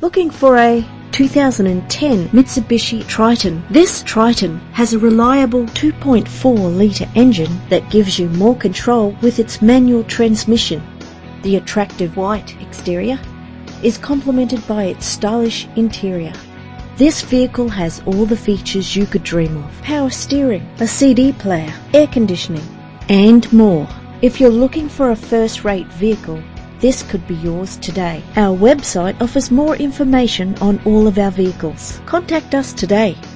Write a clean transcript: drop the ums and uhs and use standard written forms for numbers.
Looking for a 2010 Mitsubishi Triton. This Triton has a reliable 2.4-litre engine that gives you more control with its manual transmission. The attractive white exterior is complemented by its stylish interior. This vehicle has all the features you could dream of: power steering, a CD player, air conditioning, and more. If you're looking for a first-rate vehicle, this could be yours today. Our website offers more information on all of our vehicles. Contact us today.